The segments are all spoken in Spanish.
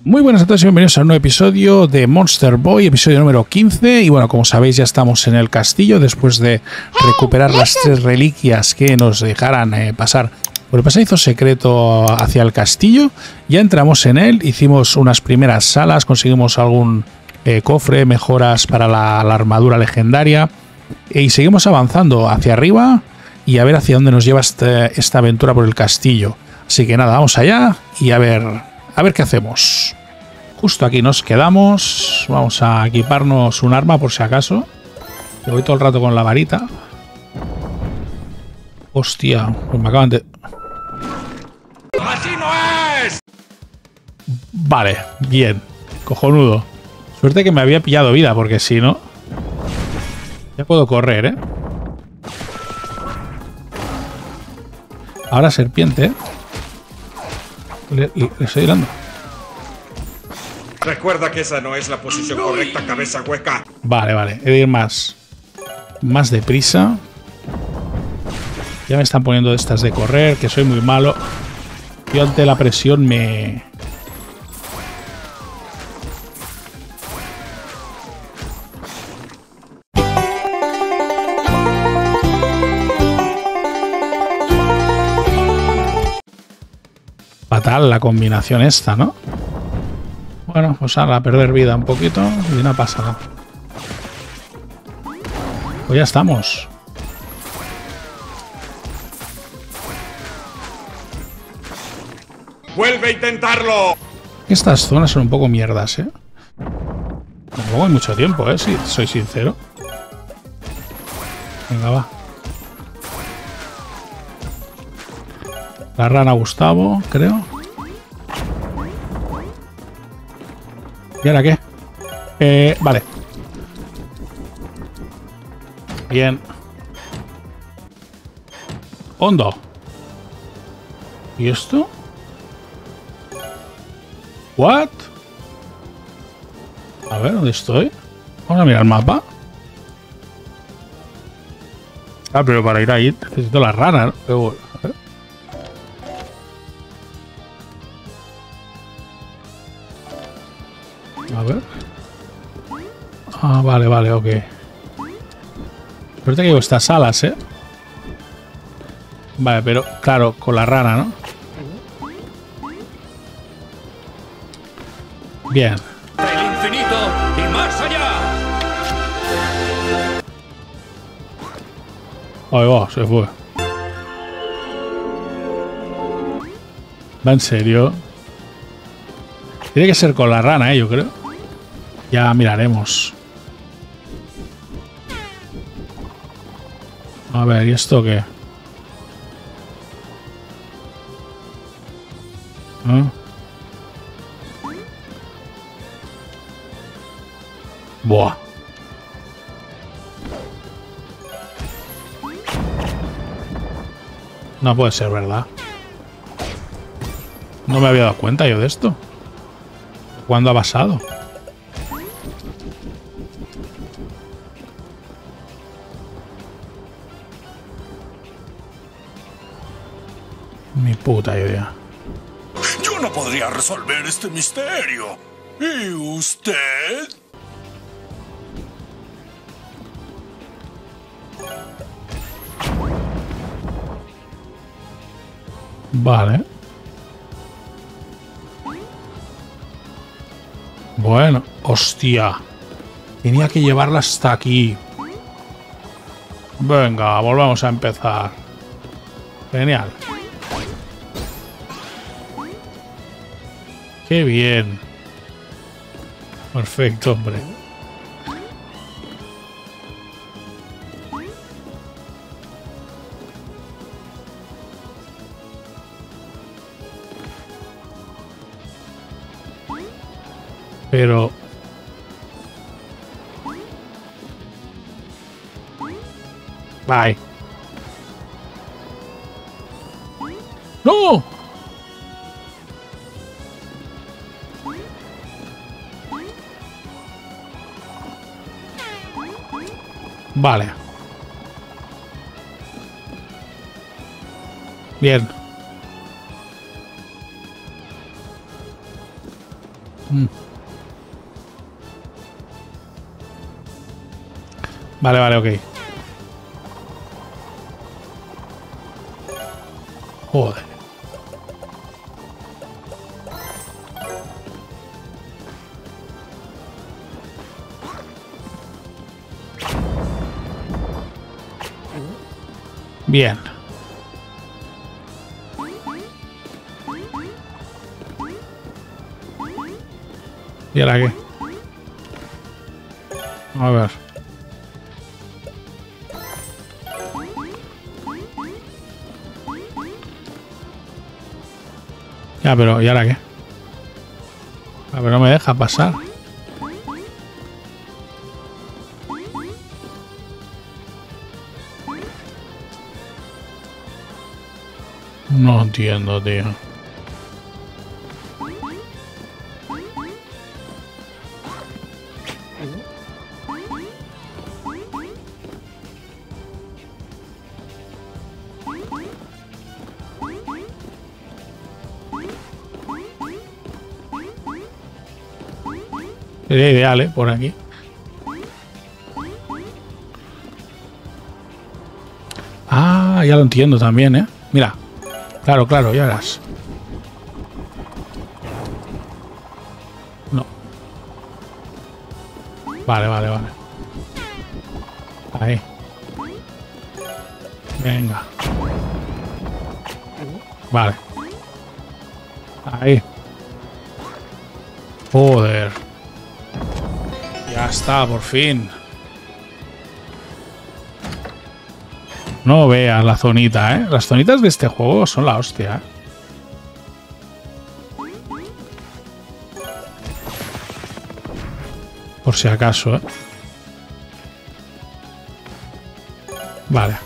Muy buenas a todos y bienvenidos a un nuevo episodio de Monster Boy, episodio número 15. Y bueno, como sabéis, ya estamos en el castillo después de recuperar las 3 reliquias que nos dejaran pasar por el pasadizo secreto hacia el castillo. Ya entramos en él, hicimos unas primeras salas, conseguimos algún cofre, mejoras para la armadura legendaria. Y seguimos avanzando hacia arriba y a ver hacia dónde nos lleva esta aventura por el castillo. Así que nada, vamos allá y a ver qué hacemos. Justo aquí nos quedamos. Vamos a equiparnos un arma por si acaso. Que voy todo el rato con la varita. Hostia, pues me acaban de... ¡Así no es! Vale, bien. Cojonudo. Suerte que me había pillado vida, porque si no... Ya puedo correr, ¿eh? Ahora serpiente, ¿eh? Le estoy dando. Recuerda que esa no es la posición correcta, cabeza hueca. Vale, vale. He de ir más deprisa. Ya me están poniendo estas de correr, que soy muy malo. Yo ante la presión me... Fatal la combinación esta, ¿no? Bueno, pues a perder vida un poquito y no pasa nada. Pues ya estamos. ¡Vuelve a intentarlo! Estas zonas son un poco mierdas, ¿eh? Tampoco hay mucho tiempo, ¿eh? Si soy sincero. Venga, va. La rana Gustavo, creo. ¿Y ahora qué? Vale. Bien. Hondo. ¿Y esto? ¿What? A ver, ¿dónde estoy? Vamos a mirar el mapa. Ah, pero para ir ahí necesito la rana, ¿no? Pero bueno, a ver. A ver. Ah, vale, vale, ok. Suerte que llevo estas alas, ¿eh? Vale, pero claro, con la rana, ¿no? Bien. ¡El infinito y más allá! Ahí va, se fue. ¿Va en serio? Tiene que ser con la rana, yo creo. Ya miraremos. A ver, ¿y esto qué? ¿Ah? Buah. No puede ser verdad. No me había dado cuenta yo de esto. ¿Cuándo ha pasado? Mi puta idea. Yo no podría resolver este misterio. ¿Y usted? Vale. Bueno, hostia. Tenía que llevarla hasta aquí. Venga, volvamos a empezar. Genial. Qué bien. Perfecto, hombre. Pero... Bye. ¡No! Vale. Bien. Vale, vale, ok. Joder. Bien. ¿Y ahora qué? A ver. Ya, pero ¿y ahora qué? A ver, no me deja pasar. No entiendo, tío. Sería ideal, ¿eh? Por aquí. Ah, ya lo entiendo también, ¿eh? Mira. Claro, claro, ya verás. No. Vale, vale, vale. Ahí. Venga. Vale. Ahí. Joder. Ya está, por fin. No veas la zonita, ¿eh? Las zonitas de este juego son la hostia, ¿eh? Por si acaso, ¿eh? Vale.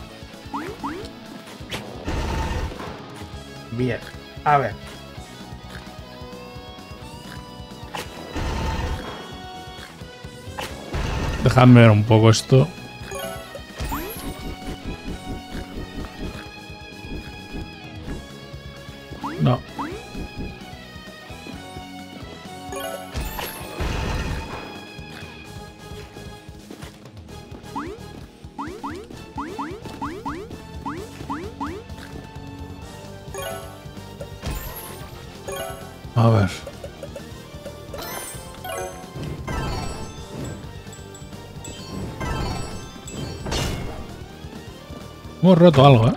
Bien. A ver. Dejadme ver un poco esto. No. A ver. Hemos roto algo, ¿eh?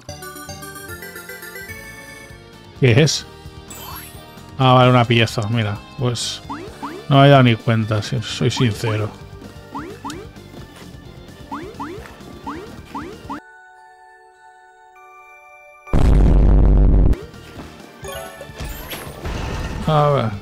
¿Qué es? Ah, vale, una pieza. Mira, pues no me he dado ni cuenta, si soy sincero. A ver.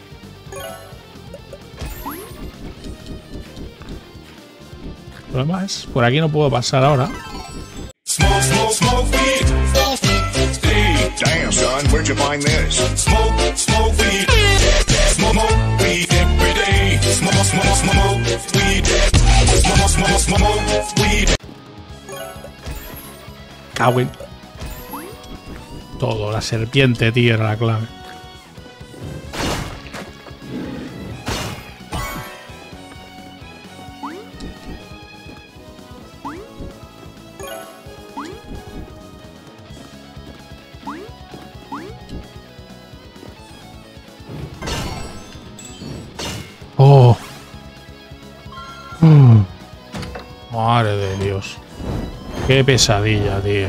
El problema es, por aquí no puedo pasar ahora. Smoke, smoke, smoke weed. Hey, damn, son, where'd you find this? Smoke, smoke weed. Smoke weed every day. Smoke, smoke, smoke weed. Smoke, smoke, smoke weed. Cago en todo, la serpiente, tío, era la clave. Oh. Madre de Dios. Qué pesadilla, tío.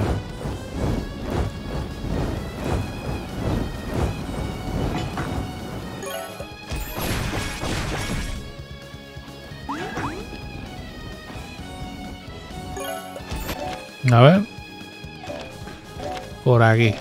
A ver. Por aquí.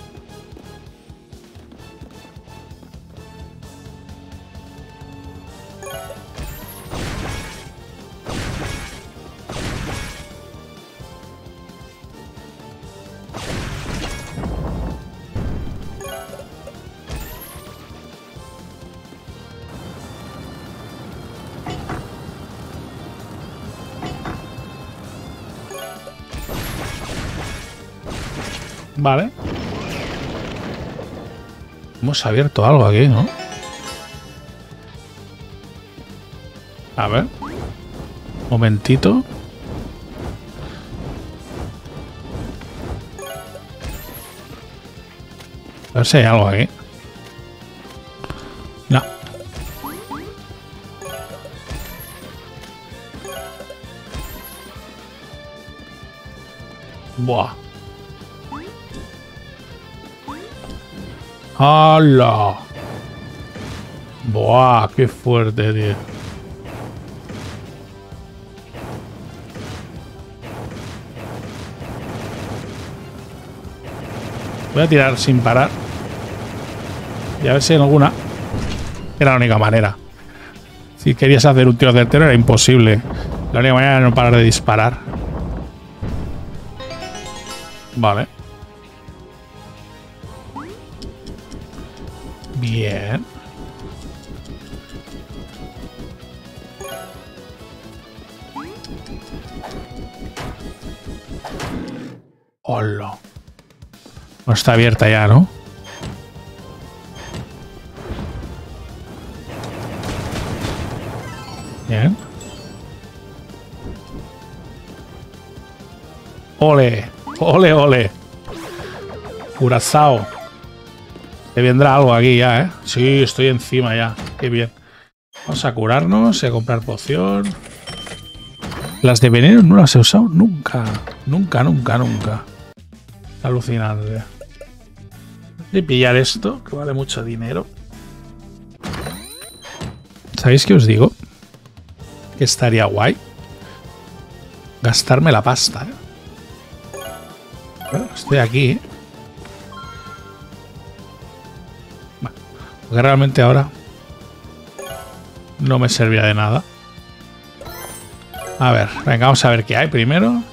Vale. Hemos abierto algo aquí, ¿no? A ver. Momentito. A ver si hay algo aquí. No. Buah. ¡Hala! Buah, qué fuerte, tío. Voy a tirar sin parar. Y a ver si hay alguna. Era la única manera. Si querías hacer un tiro certero era imposible. La única manera era no parar de disparar. Vale. Bien. Hola. No está abierta ya, ¿no? Bien. Ole. Ole, ole. Curazao. Te vendrá algo aquí ya, ¿eh? Sí, estoy encima ya. Qué bien. Vamos a curarnos y a comprar poción. Las de veneno no las he usado nunca. Nunca, nunca, nunca. Alucinante. Voy a pillar esto, que vale mucho dinero. ¿Sabéis qué os digo? Que estaría guay gastarme la pasta, ¿eh? Bueno, estoy aquí, ¿eh? Bueno, porque realmente ahora no me servirá de nada. A ver, venga, vamos a ver qué hay primero.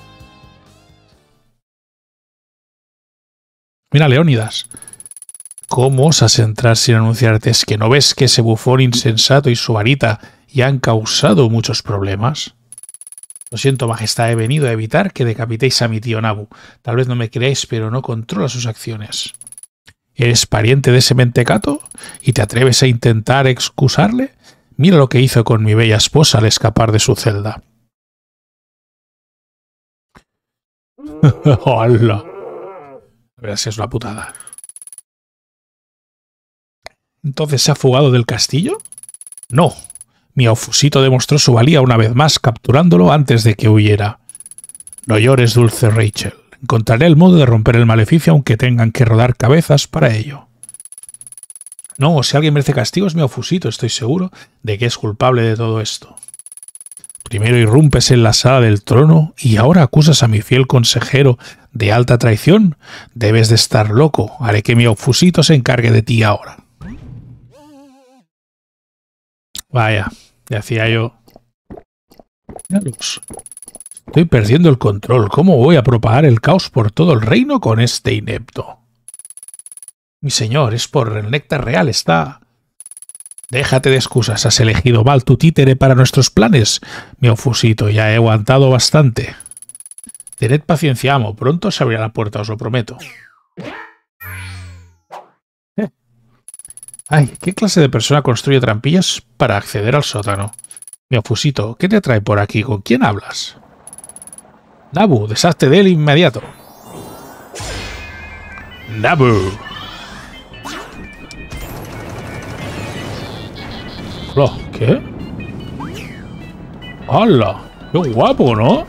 Mira, Leónidas. ¿Cómo osas entrar sin anunciarte? ¿Es que no ves que ese bufón insensato y su varita ya han causado muchos problemas? Lo siento, majestad, he venido a evitar que decapitéis a mi tío Nabu. Tal vez no me creáis, pero no controla sus acciones. ¿Eres pariente de ese mentecato? ¿Y te atreves a intentar excusarle? Mira lo que hizo con mi bella esposa al escapar de su celda. ¡Hola! A ver si es una putada. ¿Entonces se ha fugado del castillo? No. Miaufusito demostró su valía una vez más, capturándolo antes de que huyera. No llores, dulce Rachel. Encontraré el modo de romper el maleficio, aunque tengan que rodar cabezas para ello. No, si alguien merece castigo es Miaufusito, estoy seguro de que es culpable de todo esto. Primero irrumpes en la sala del trono y ahora acusas a mi fiel consejero de alta traición. Debes de estar loco. Haré que Miaufusito se encargue de ti ahora. Vaya, decía yo. Míralos. Estoy perdiendo el control. ¿Cómo voy a propagar el caos por todo el reino con este inepto? Mi señor, es por el néctar real, está... Déjate de excusas, has elegido mal tu títere para nuestros planes. Miaufusito, ya he aguantado bastante. Tened paciencia, amo. Pronto se abrirá la puerta, os lo prometo. Ay, ¿qué clase de persona construye trampillas para acceder al sótano? Miaufusito, ¿qué te trae por aquí? ¿Con quién hablas? Nabu, deshazte de él inmediato. Nabu. Hola, ¿qué? ¡Hala! ¡Qué guapo!, ¿no?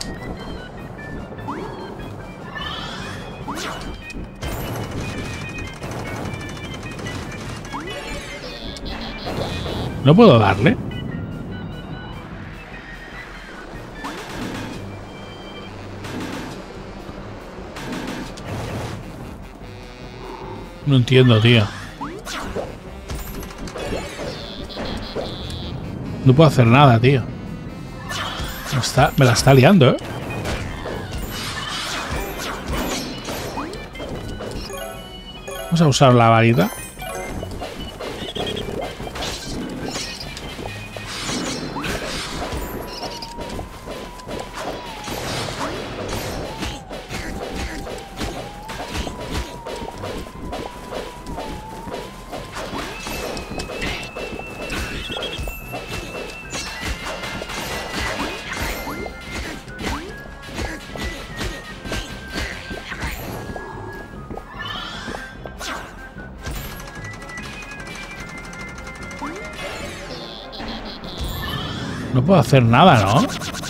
¿No puedo darle? No entiendo, tío. No puedo hacer nada, tío. Me la está liando, ¿eh? Vamos a usar la varita. No puedo hacer nada, ¿no?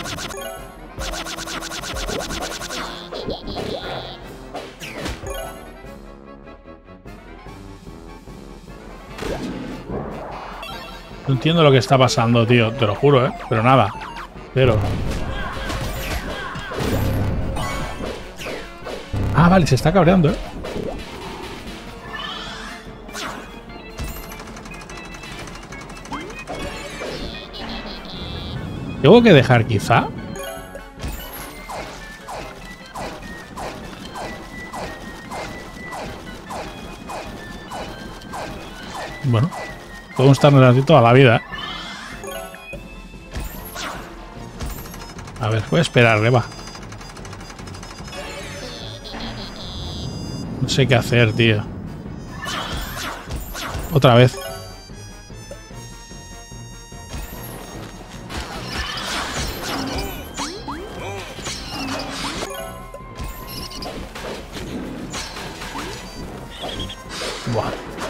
No entiendo lo que está pasando, tío. Te lo juro, ¿eh? Pero nada. Pero... Ah, vale, se está cabreando, ¿eh? ¿Tengo que dejar quizá? Bueno, podemos estarnos así toda la vida. A ver, voy a esperarle, va. No sé qué hacer, tío. Otra vez. Buah.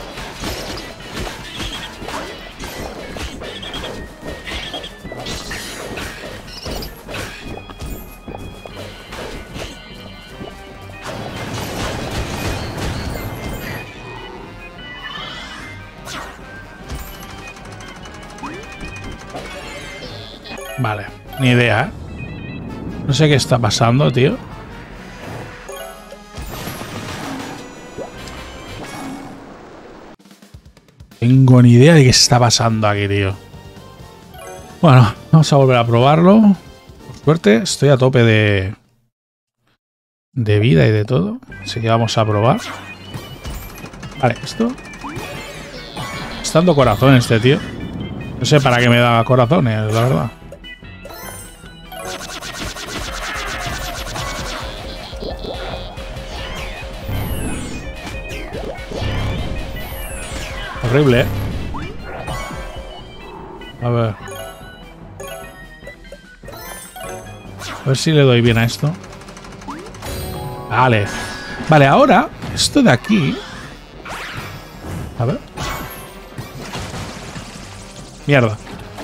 Vale, ni idea, ¿eh? No sé qué está pasando, tío. Tengo ni idea de qué está pasando aquí, tío. Bueno, vamos a volver a probarlo. Por suerte, estoy a tope de vida y de todo. Así que vamos a probar. Vale, esto. Está dando corazón este tío. No sé para qué me da corazones, la verdad. Horrible, ¿eh? A ver. A ver si le doy bien a esto. Vale. Vale, ahora, esto de aquí... A ver. Mierda.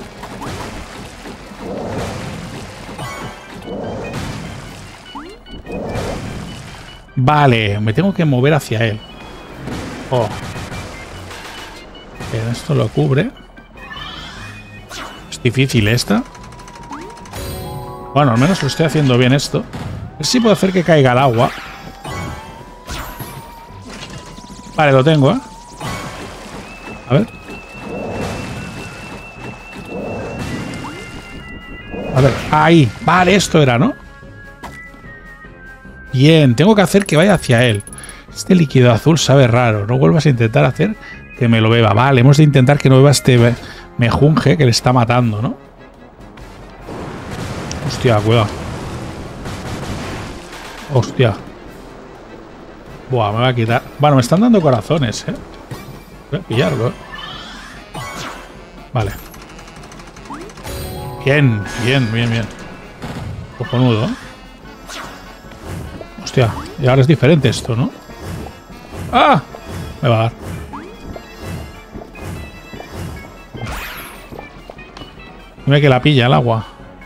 Vale, me tengo que mover hacia él. Oh. Esto lo cubre. Es difícil esta. Bueno, al menos lo estoy haciendo bien esto. A ver si puedo hacer que caiga el agua. Vale, lo tengo, ¿eh? A ver. A ver, ahí. Vale, esto era, ¿no? Bien, tengo que hacer que vaya hacia él. Este líquido azul sabe raro. No vuelvas a intentar hacer que me lo beba. Vale, hemos de intentar que no beba este mejunje que le está matando, ¿no? Hostia, cuidado. Hostia. Buah, me va a quitar. Bueno, me están dando corazones, ¿eh? Voy a pillarlo, ¿eh? Vale. Bien, bien, bien, bien. Cojonudo, ¿eh? Hostia, y ahora es diferente esto, ¿no? ¡Ah! Me va a dar. Dime que la pilla el agua.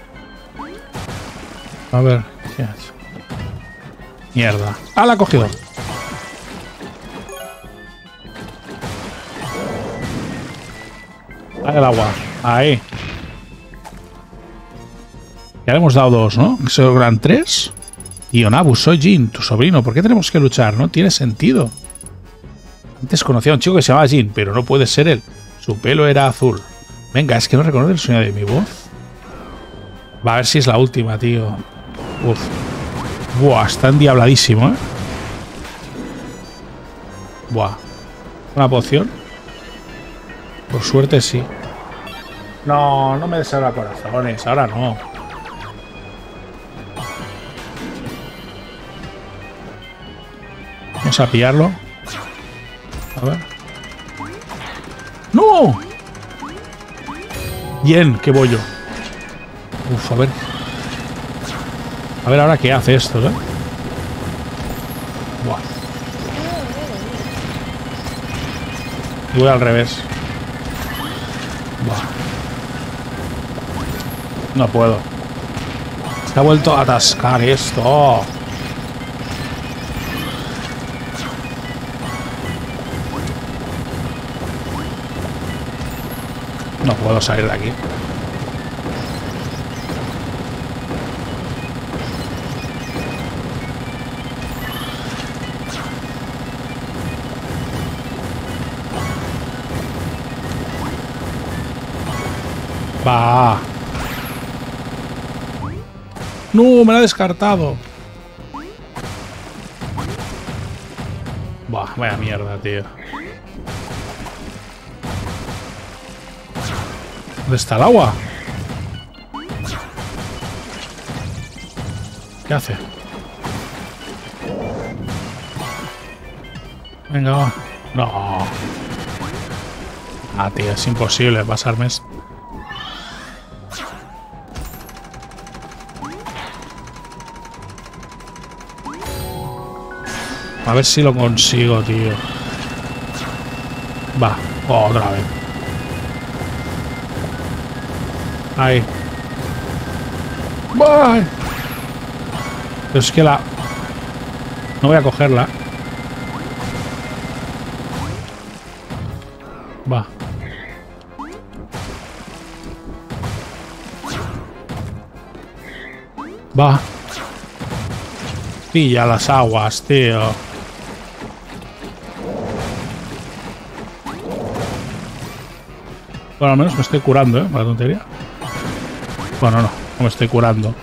A ver, ¿qué es? Mierda. ¡Ah, la ha cogido! Dale el agua. Ahí. Ya le hemos dado dos, ¿no? Que se logran tres. Y Onabu, soy Jin, tu sobrino. ¿Por qué tenemos que luchar? No tiene sentido. Antes conocía a un chico que se llamaba Jin, pero no puede ser él. Su pelo era azul. Venga, es que no reconoce el sonido de mi voz. Va a ver si es la última, tío. Uf. Buah, está endiabladísimo, ¿eh? Buah. ¿Una poción? Por suerte sí. No, no me des ahora corazones. Ahora no. Vamos a pillarlo. A ver. ¡No! Bien, qué bollo. Uf, a ver. A ver ahora qué hace esto, ¿eh? Buah. Voy al revés. Buah. No puedo. Se ha vuelto a atascar esto. No puedo salir de aquí. Va. No, me lo ha descartado. Buah, vaya mierda, tío. ¿Dónde está el agua? ¿Qué hace? Venga, va. No. Ah, tío, es imposible pasarme esto. A ver si lo consigo, tío. Va, otra vez. Ahí. ¡Voy! Pero es que la... No voy a cogerla. Va. Va. Pilla las aguas, tío. Bueno, al menos me estoy curando, ¿eh? Para la tontería. Bueno, no me estoy curando.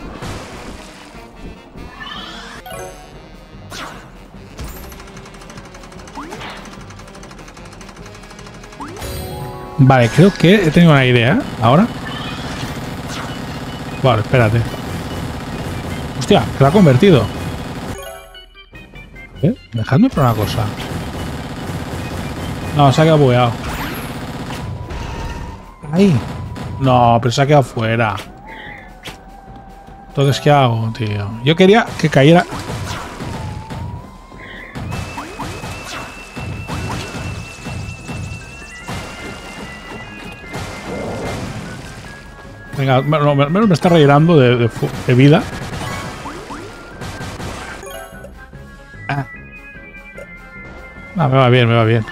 Vale, creo que he tenido una idea, ¿eh? Ahora. Vale, espérate. Hostia, que la ha convertido. Dejadme por una cosa. No, se ha quedado bugueado. Ahí. No, pero se ha quedado fuera. Entonces, ¿qué hago, tío? Yo quería que cayera... Venga, al menos me está rellenando de vida. Ah, me va bien, me va bien.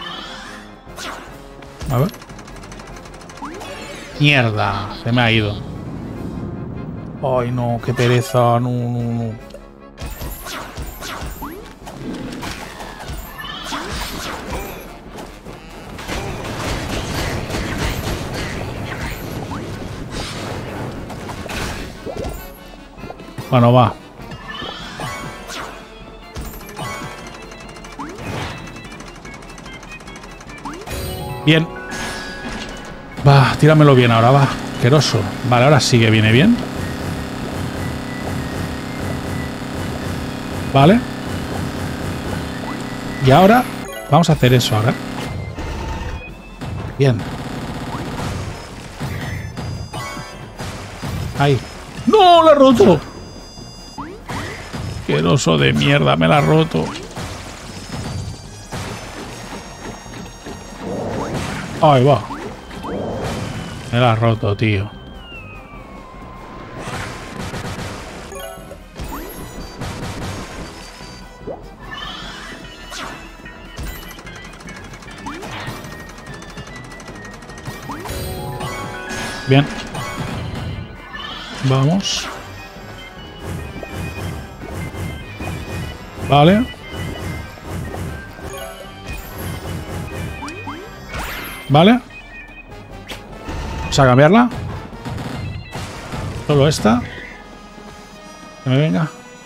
A ver. Mierda, se me ha ido. Ay, no, qué pereza. No, no, no. Bueno, va. Bien. Va, tíramelo bien ahora, va. Asqueroso. Vale, ahora sí que viene bien. Vale. Y ahora vamos a hacer eso ahora. Bien. Ahí. ¡No! ¡Lo he roto! Asqueroso de mierda, me la ha roto. Ahí va. Me la ha roto, tío. Bien. Vamos. Vale. Vale. Vamos a cambiarla. Solo esta. Que me venga.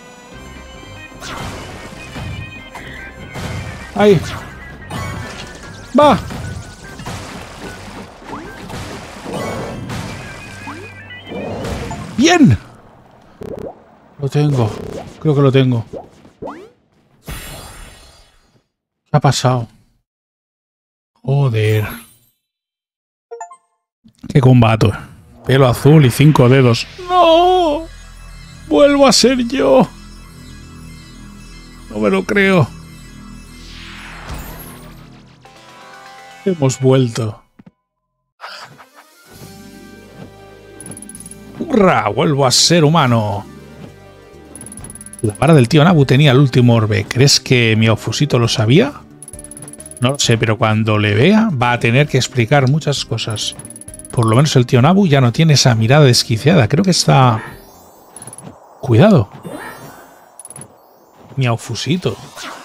Ahí. Va. Bien. Lo tengo. Creo que lo tengo. ¿Qué ha pasado? Joder. Qué combate. Pelo azul y 5 dedos. ¡No! ¡Vuelvo a ser yo! No me lo creo. Hemos vuelto. ¡Hurra! Vuelvo a ser humano. La vara del tío Nabu tenía el último orbe. ¿Crees que mi Aufusito lo sabía? No lo sé, pero cuando le vea va a tener que explicar muchas cosas. Por lo menos el tío Nabu ya no tiene esa mirada desquiciada. Creo que está... Cuidado. Mi Aufusito.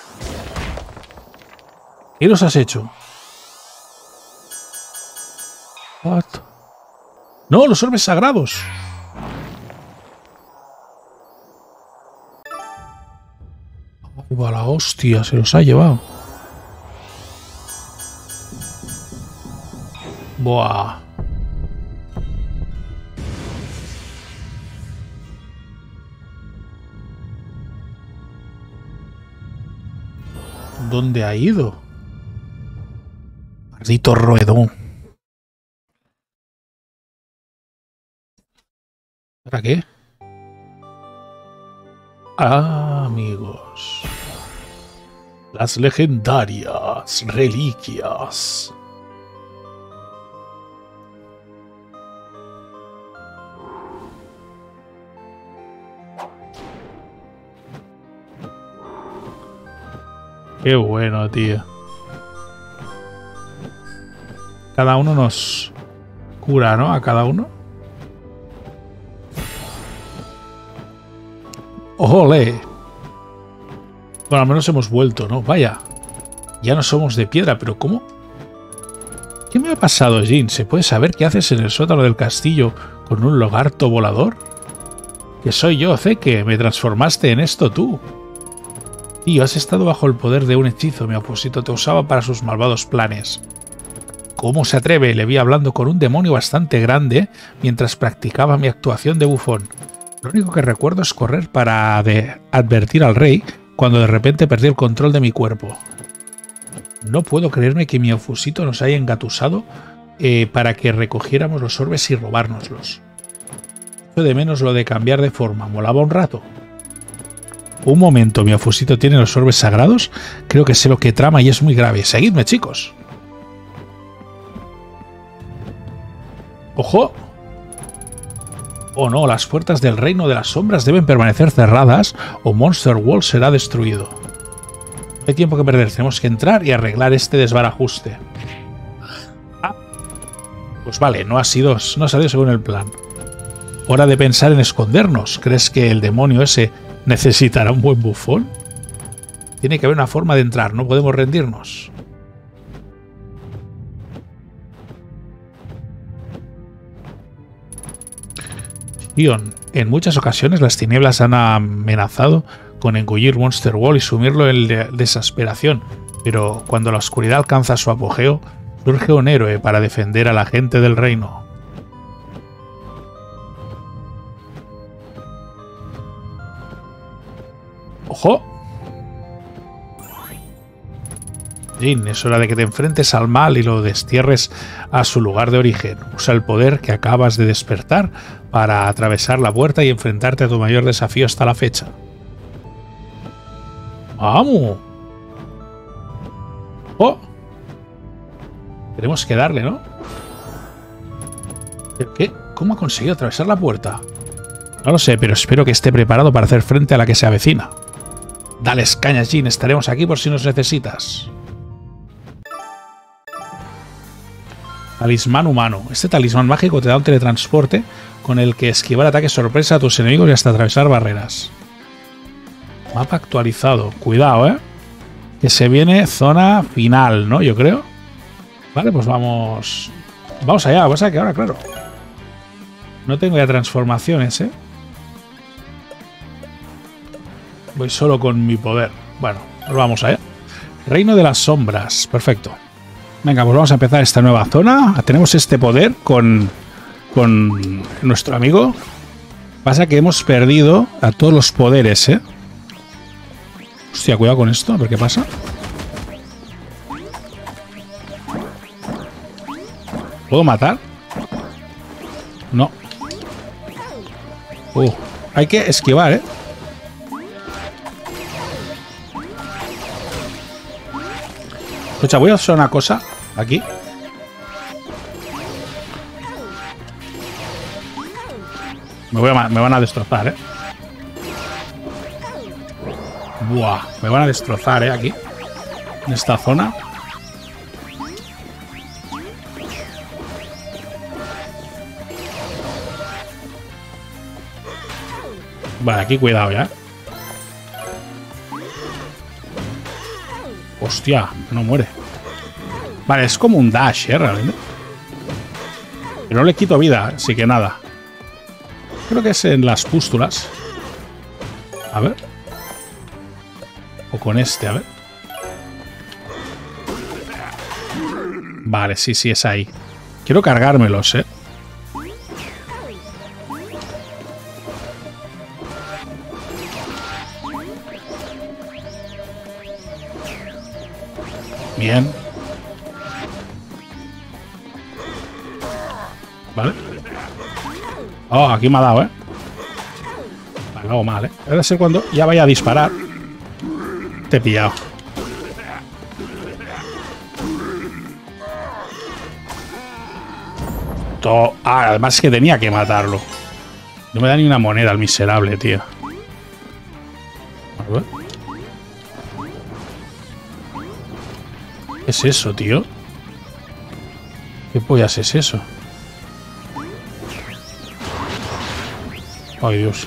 ¿Qué los has hecho? What? ¡No! ¡Los orbes sagrados! ¡Ay, va la hostia! Se los ha llevado. Buah. ¿Dónde ha ido? Maldito roedor. ¿Para qué? Ah, amigos. Las legendarias reliquias. Qué bueno, tío. Cada uno nos cura, ¿no? A cada uno. ¡Ole! Bueno, al menos hemos vuelto, ¿no? Vaya. Ya no somos de piedra, pero ¿cómo? ¿Qué me ha pasado, Jin? ¿Se puede saber qué haces en el sótano del castillo con un lagarto volador? Que soy yo, Zeke. Me transformaste en esto tú. Tío, has estado bajo el poder de un hechizo. Mi Aufusito te usaba para sus malvados planes. ¿Cómo se atreve? Le vi hablando con un demonio bastante grande mientras practicaba mi actuación de bufón. Lo único que recuerdo es correr para advertir al rey cuando de repente perdí el control de mi cuerpo. No puedo creerme que mi Aufusito nos haya engatusado para que recogiéramos los orbes y robárnoslos. Echo de menos lo de cambiar de forma. Molaba un rato. Un momento, mi Aufusito tiene los orbes sagrados. Creo que sé lo que trama y es muy grave. Seguidme, chicos. ¡Ojo! Oh no, las puertas del reino de las sombras deben permanecer cerradas o Monster World será destruido. No hay tiempo que perder, tenemos que entrar y arreglar este desbarajuste. Ah, pues vale, no ha salido según el plan. Hora de pensar en escondernos. ¿Crees que el demonio ese necesitará un buen bufón? Tiene que haber una forma de entrar, no podemos rendirnos. En muchas ocasiones las tinieblas han amenazado con engullir Monster World y sumirlo en desesperación, pero cuando la oscuridad alcanza su apogeo, surge un héroe para defender a la gente del reino. ¡Ojo! Jin, es hora de que te enfrentes al mal y lo destierres a su lugar de origen. Usa el poder que acabas de despertar para atravesar la puerta y enfrentarte a tu mayor desafío hasta la fecha. ¡Vamos! ¡Oh! Tenemos que darle, ¿no? ¿Pero qué? ¿Cómo ha conseguido atravesar la puerta? No lo sé, pero espero que esté preparado para hacer frente a la que se avecina. Dales cañas, Jin. Estaremos aquí por si nos necesitas. Talismán humano. Este talismán mágico te da un teletransporte con el que esquivar ataques sorpresa a tus enemigos y hasta atravesar barreras. Mapa actualizado. Cuidado, ¿eh? Que se viene zona final, ¿no? Yo creo. Vale, pues vamos... Vamos allá. Pasa que ahora, claro, no tengo ya transformaciones, ¿eh? Voy solo con mi poder. Bueno, pues vamos allá. Reino de las sombras. Perfecto. Venga, pues vamos a empezar esta nueva zona. Tenemos este poder con nuestro amigo. Pasa que hemos perdido a todos los poderes, ¿eh? Hostia, cuidado con esto, a ver qué pasa. ¿Puedo matar? No. Hay que esquivar, ¿eh? Escucha, voy a hacer una cosa aquí. Me van a destrozar, ¿eh? Buah, me van a destrozar, ¿eh? Aquí. En esta zona. Vale, aquí cuidado ya. Hostia, no muere. Vale, es como un dash, realmente. Pero no le quito vida, así que nada. Creo que es en las pústulas. A ver. O con este, a ver. Vale, sí, sí, es ahí. Quiero cargármelos, ¿eh? Bien. Vale. Oh, aquí me ha dado, ¿eh? Vale, hago mal, ¿eh? Debe ser cuando ya vaya a disparar. Te he pillado. Ah, además es que tenía que matarlo. No me da ni una moneda el miserable, tío. A ver. ¿Qué es eso, tío? ¿Qué pollas es eso? Ay, Dios.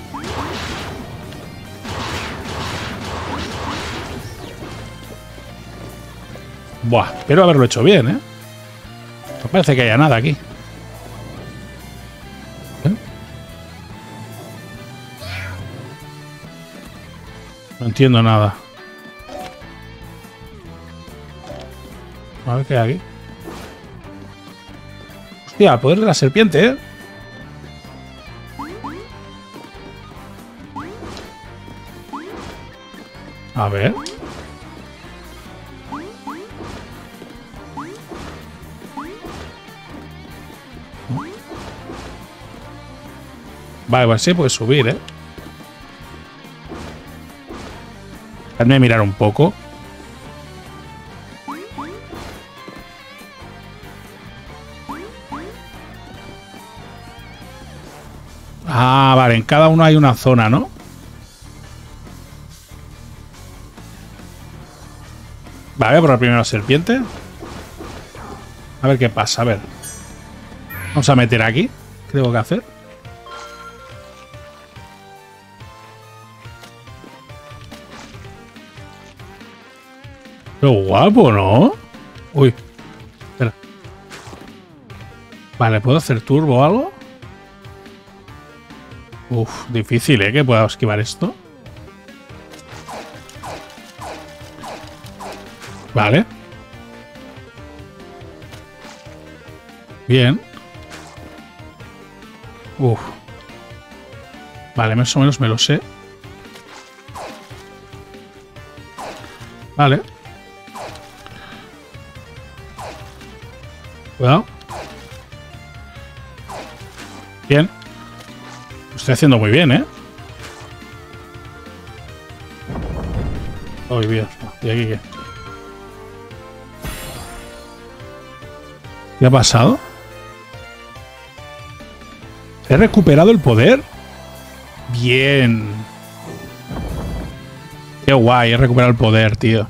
Buah, espero haberlo hecho bien, ¿eh? No parece que haya nada aquí. ¿Eh? No entiendo nada. A ver qué hay aquí. Hostia, el poder de la serpiente, ¿eh? A ver. Vale, pues sí, puedes subir, ¿eh? Déjame mirar un poco. Ah, vale, en cada uno hay una zona, ¿no? Vale, voy a probar primero la serpiente. A ver qué pasa, a ver. Vamos a meter aquí. ¿Qué tengo que hacer? Qué guapo, ¿no? Uy. Espera. Vale, ¿puedo hacer turbo o algo? Uf, difícil, ¿eh? Que pueda esquivar esto. Vale. Bien. Uf. Vale, más o menos me lo sé. Vale. Cuidado. Bien. Lo estoy haciendo muy bien, ¿eh? Ay, Dios. ¿Y aquí qué? ¿Qué ha pasado? ¿He recuperado el poder? Bien. Qué guay, he recuperado el poder, tío.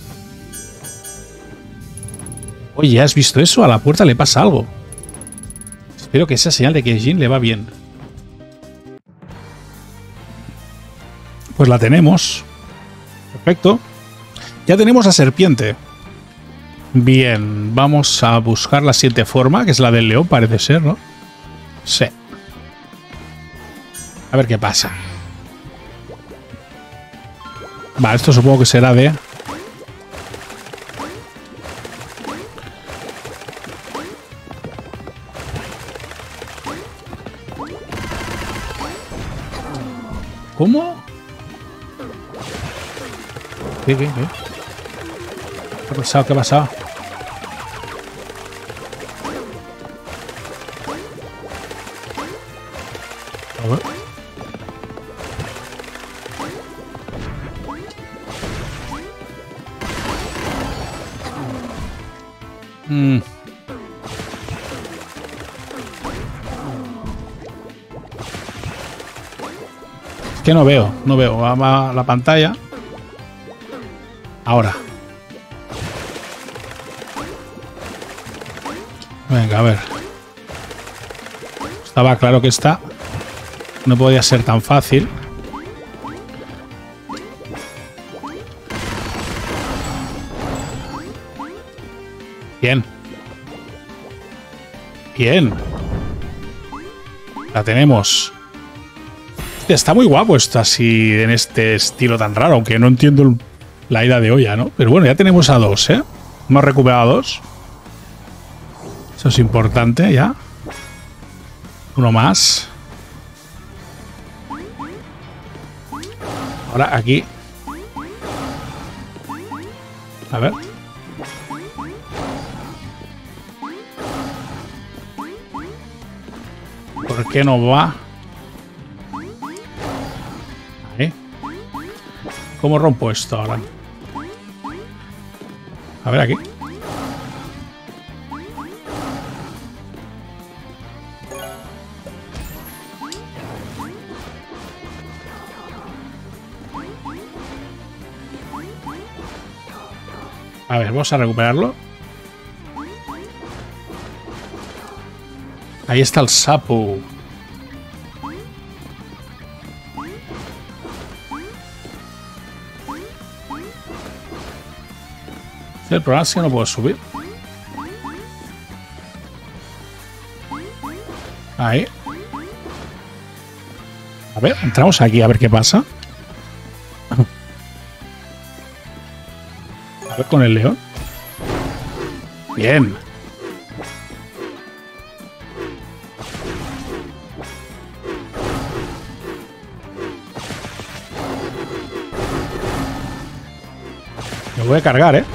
Oye, ¿has visto eso? A la puerta le pasa algo. Espero que sea señal de que a Jin le va bien. Pues la tenemos. Perfecto. Ya tenemos a serpiente. Bien, vamos a buscar la siguiente forma, que es la del león, parece ser, ¿no? Sí. A ver qué pasa. Vale, esto supongo que será de... ¿Cómo? ¿Qué? ¿Qué ha pasado? ¿Qué ha pasado? A ver. que no veo. No veo. Va la pantalla. Ahora. Venga, a ver. Estaba claro que esta no podía ser tan fácil. Bien. Bien. La tenemos. Hostia, está muy guapo esto así en este estilo tan raro, aunque no entiendo la ida de olla, ¿no? Pero bueno, ya tenemos a 2, ¿eh? Hemos recuperado 2. Eso es importante ya. Uno más. Ahora aquí. A ver. ¿Por qué no va? Ahí. ¿Cómo rompo esto ahora? A ver aquí. A ver, vamos a recuperarlo. Ahí está el sapo. El problema es que no puedo subir. Ahí. A ver, entramos aquí a ver qué pasa. A ver con el león. Bien. Me voy a cargar, ¿eh?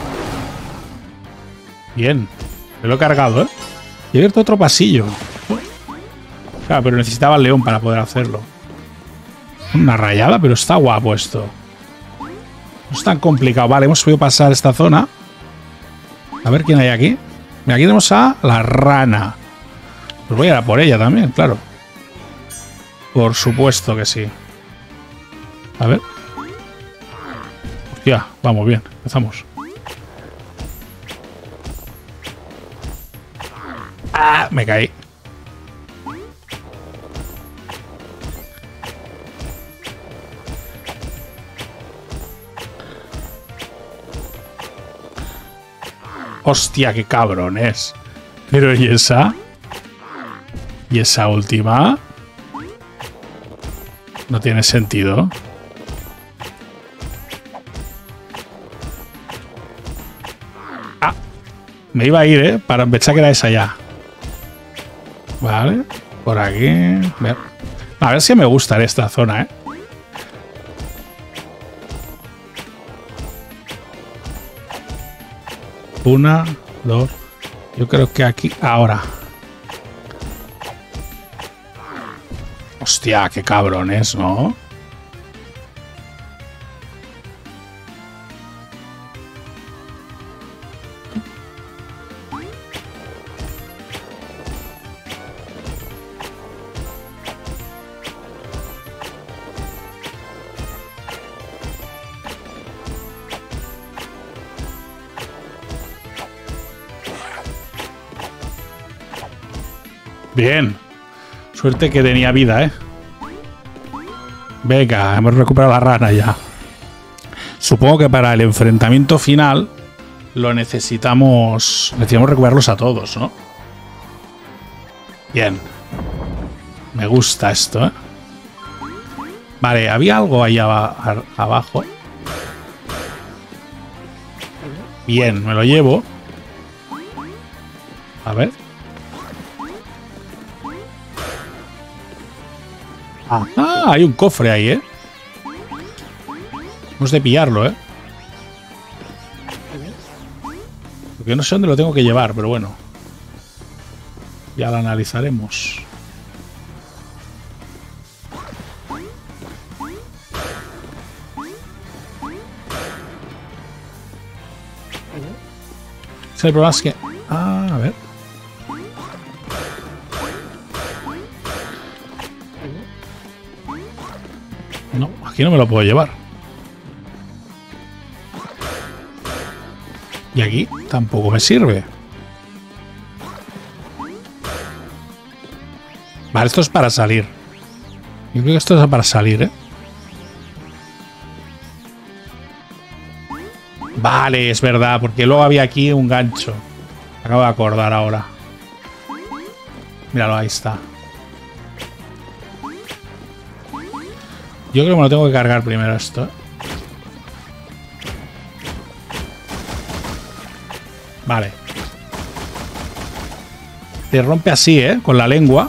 Bien. Me lo he cargado, ¿eh? Y he abierto otro pasillo. Claro, pero necesitaba el león para poder hacerlo. Una rayada, pero está guapo esto. No es tan complicado. Vale, hemos podido pasar esta zona. A ver quién hay aquí. Mira, aquí tenemos a la rana. Pues voy a ir a por ella también, claro. Por supuesto que sí. A ver. Hostia, vamos bien. Empezamos. ¡Ah! Me caí. Hostia, qué cabrón es. Pero ¿y esa? ¿Y esa última? No tiene sentido. Ah, me iba a ir, para pensar que era esa ya. Vale, por aquí. A ver si me gusta esta zona, Una, dos. Yo creo que aquí. Ahora. Hostia, qué cabrones, ¿no? Bien. Suerte que tenía vida, Venga, hemos recuperado la rana ya. Supongo que para el enfrentamiento final lo necesitamos recuperarlos a todos, ¿no? Bien. Me gusta esto, Vale, había algo ahí abajo. Bien, me lo llevo. A ver. Ah, hay un cofre ahí, Hemos de pillarlo, Porque no sé dónde lo tengo que llevar, pero bueno. Ya lo analizaremos. El problema es que... Ah, a ver. No. aquí no me lo puedo llevar. Y aquí tampoco me sirve. Vale, esto es para salir. Yo creo que esto es para salir, ¿eh? Vale, es verdad, porque luego había aquí un gancho. Me acabo de acordar ahora. Míralo, ahí está. Yo creo que me lo tengo que cargar primero esto. Vale. Te rompe así, ¿eh? Con la lengua.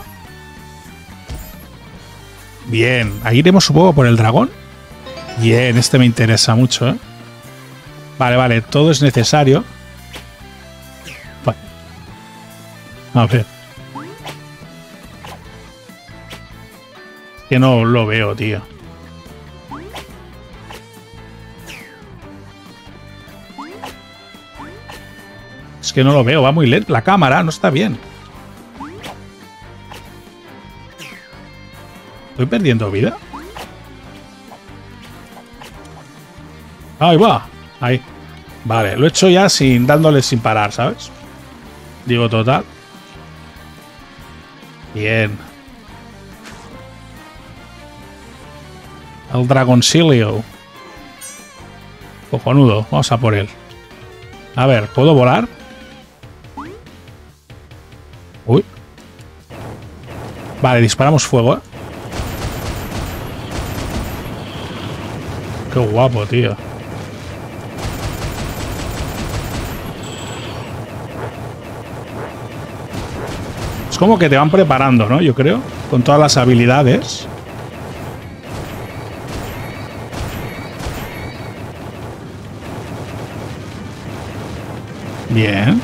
Bien. Ahí iremos un poco por el dragón. Bien, este me interesa mucho, ¿eh? Vale, vale. Todo es necesario. Vale. A ver. Que no lo veo, tío. Es que no lo veo, va muy lento. La cámara no está bien. ¿Estoy perdiendo vida? Ahí va. Ahí. Vale, lo he hecho ya dándole sin parar, ¿sabes? Digo, total. Bien. El Dragoncilio. Cojonudo. Vamos a por él. A ver, ¿puedo volar? Uy. Vale, disparamos fuego, ¿eh? Qué guapo, tío. Es como que te van preparando, ¿no? Yo creo. Con todas las habilidades. Bien.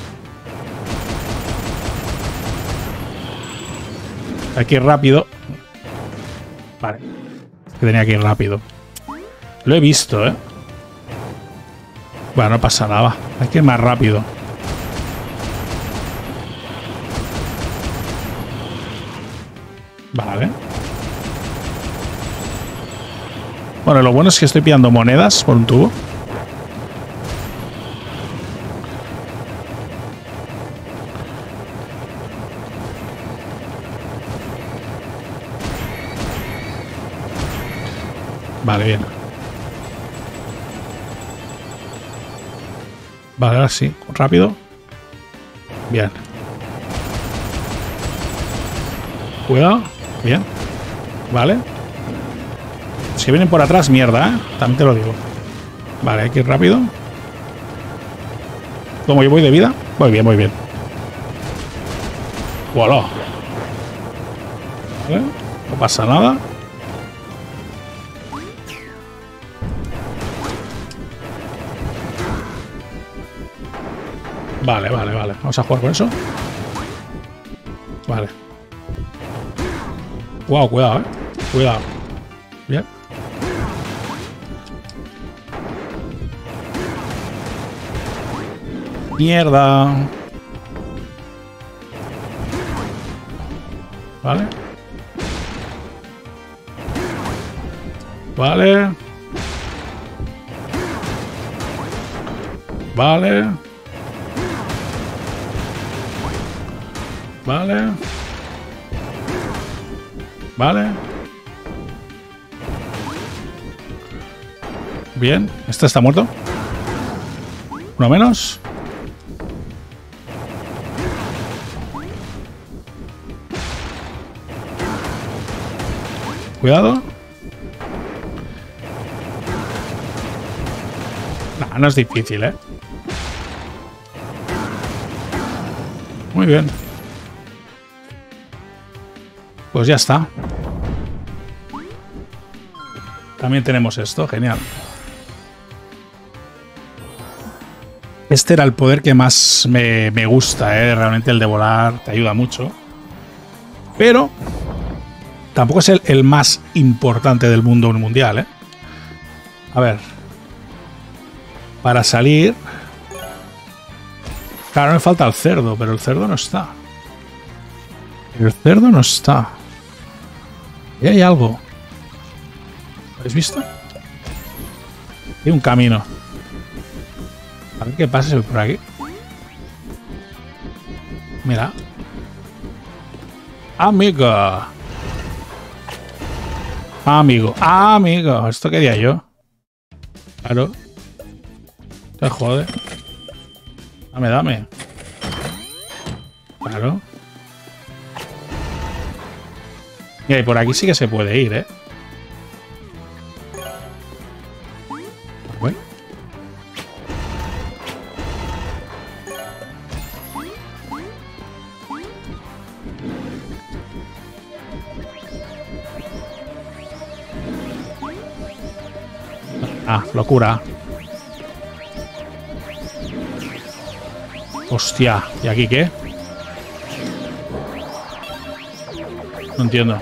Hay que ir rápido. Vale. Que tenía que ir rápido. Lo he visto, ¿eh? Bueno, no pasa nada. Hay que ir más rápido. Vale. Bueno, lo bueno es que estoy pillando monedas por un tubo. Vale, bien. Vale, ahora sí. Rápido. Bien. Cuidado. Bien. Vale. Si vienen por atrás, mierda, ¿eh? También te lo digo. Vale, hay que ir rápido. ¿Cómo yo voy de vida? Muy bien, muy bien. ¡Voilà! Vale. No pasa nada. Vale, vale, vale. Vamos a jugar con eso. Vale. Wow, cuidado, Cuidado. Bien. Mierda. Vale. Vale. Vale. Vale. Vale. Bien. Este está muerto. Uno menos. Cuidado. Nah, no es difícil, ¿eh? Muy bien. Pues ya está. También tenemos esto, genial. Este era el poder que más me gusta, ¿eh? Realmente el de volar te ayuda mucho. Pero tampoco es el más importante del mundo mundial, ¿eh? A ver. Para salir... Claro, me falta el cerdo, pero el cerdo no está. El cerdo no está. Y hay algo. ¿Habéis visto? Hay un camino. A ver qué pasa si voy por aquí. Mira. Amigo. Amigo. Amigo. Esto quería yo. Claro. Te jode. Dame, dame. Claro. Mira, y por aquí sí que se puede ir, ¿eh? Bueno. Ah, locura. Hostia, ¿y aquí qué? No entiendo.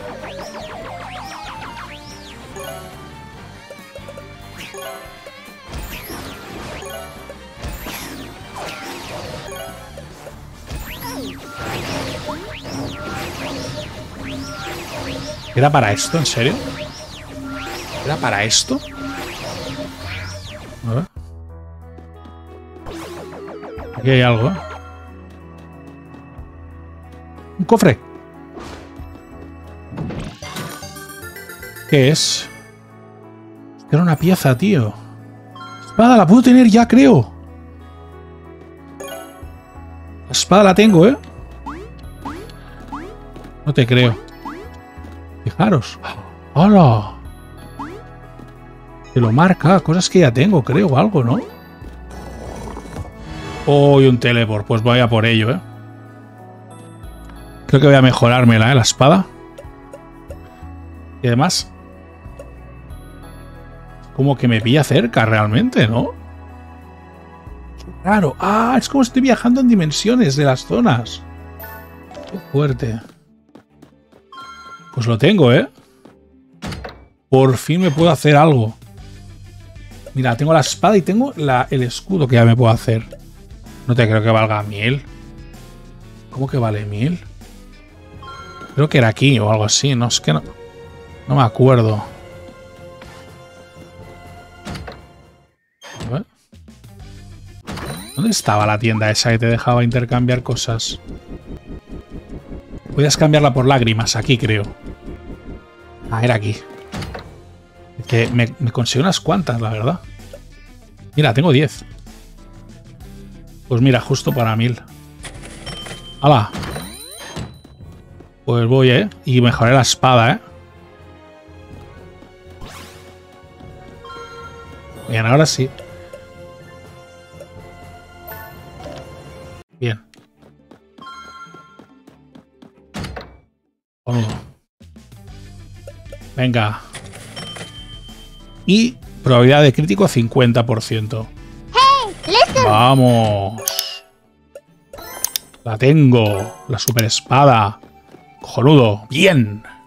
¿Era para esto? ¿En serio? ¿Era para esto? A ver. Aquí hay algo, ¿eh? Un cofre. ¿Qué es? Era una pieza, tío. Espada, la puedo tener ya, creo. La espada la tengo, ¿eh? No te creo. Fijaros. ¡Hola! Te lo marca. Cosas que ya tengo, creo, o algo, ¿no? Oh, y un teleport. Pues voy a por ello, ¿eh? Creo que voy a mejorármela, ¿eh? La espada. Y además... como que me pilla cerca, realmente, ¿no? Claro. Ah, es como estoy viajando en dimensiones de las zonas. Qué fuerte. Pues lo tengo, ¿eh? Por fin me puedo hacer algo. Mira, tengo la espada y tengo el escudo que ya me puedo hacer. No te creo que valga 1000. ¿Cómo que vale 1000? Creo que era aquí o algo así. No, es que no me acuerdo. A ver. ¿Dónde estaba la tienda esa que te dejaba intercambiar cosas? Podías cambiarla por lágrimas, aquí creo. Ah, era aquí. Que me consigo unas cuantas, la verdad. Mira, tengo 10. Pues mira, justo para 1000. ¡Hala! Pues voy, ¿eh? Y mejoré la espada, ¿eh? Bien, ahora sí. Bien. Venga. Y probabilidad de crítico 50%. ¡Vamos! La tengo. La super espada. Cojonudo. ¡Bien!